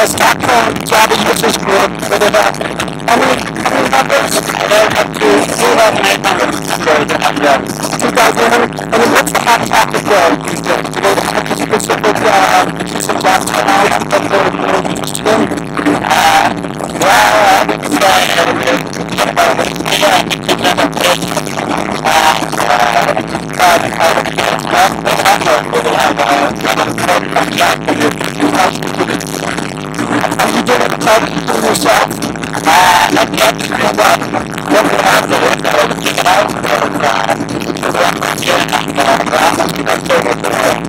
Stockholm Java Users Group with any members up to 800 members today that have 2,000, and it looks to have half a day. So they have a specific piece of gas tonight that they're interested in. You did it for yourself. Not yet. What we have to look at it out.